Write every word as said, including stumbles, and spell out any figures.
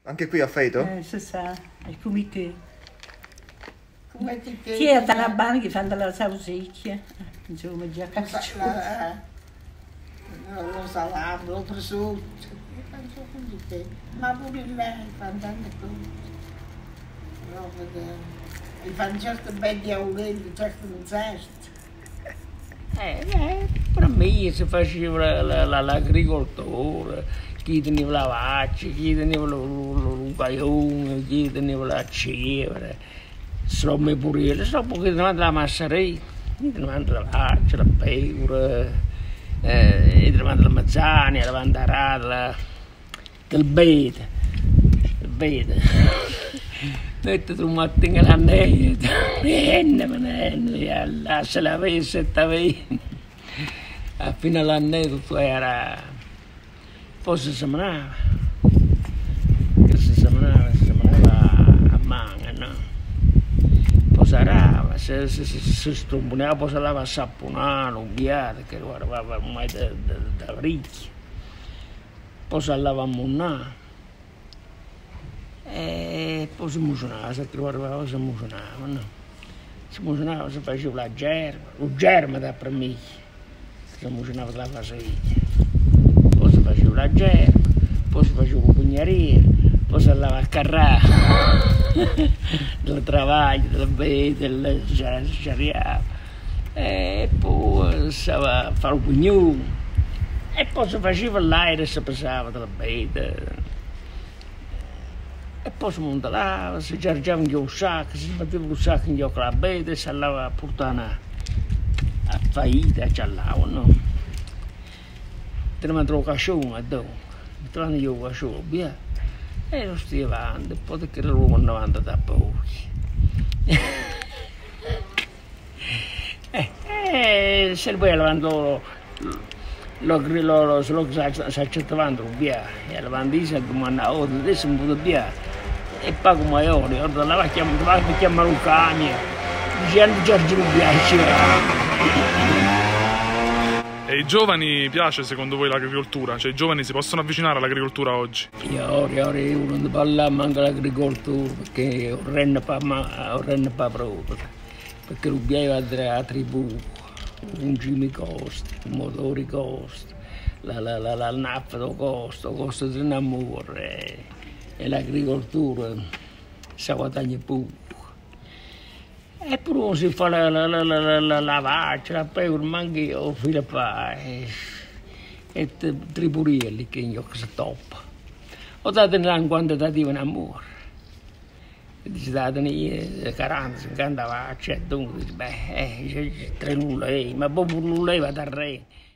Anche qui a Feito? Eh, c'est ça, il comité. Come ti Chi è dalla banca che fanno la sausicchia? Insomma, già cacciato. Lo salame, lo prosciutto. Ma pure il lei fanno tante cose. E fanno certo belli aulenti, certo non certo. Eh, eh, per me si faceva l'agricoltore, chi teneva la vacca, chi teneva il baione, chi teneva la cepre, somme pure, so che davanti la masseria, chi davanti la vacca, la pecora, eh, davanti la mezzania, davanti la radla, il bete, il bete. Mette tu mattina l'anello, viene, viene, se la vedi, se la vedi. Fino all'anello tu era, poi si seminava, che si seminava, si seminava a mano, no? Poi si arava, se si, si, si stromponeva, poi si lava a saponare, unghiate, che guardava ormai da ricchi. Poi si lava a munare. E poi si musunava, se trovava si musunava, no? Si musunava, si faceva la germa, il germa da per me, si musunava la vaseglia. Poi si faceva la germa, poi si faceva il pugnariere, poi si andava a carrare del travaglio, del bete, del sciariato. E poi si andava a fare il pugnone, e poi si faceva l'aereo e si passava del bete. E poi si montava, si giargiava in un sacco, si metteva un sacco in gioco la bete e si andava a portare a faida, a ciallava, no? Te ne mandavo il cascione, dopo, te ne mandavo il cascione, via. E lo stia avanti, poi che lo vanno avanti da pochi. E se poi levando lo grillo, se lo si accettavano via, e levando si comandava, adesso non può via. E poi come ore, ora la chiamare un cane, gente già giù E ai giovani piace secondo voi l'agricoltura? Cioè i giovani si possono avvicinare all'agricoltura oggi? Io ora, ora io non parliamo anche dell'agricoltura perché non rende pa proprio, perché l'ubbiaio ha la tribù, un gimi costa, i motori costa, la, la, la, la nafta costa, costa di un amore. E l'agricoltura si guadagna poco. E pure si fa la, la, la, la, la, la vacca, la pecora, ma anche io filo fa e, e triburielli che io si toppa. Ho dato in quantitativo in amore. Dice datene quaranta, cinquanta vacche, e dunque dice, beh, eh, tre nulla, ma poi non leva da re.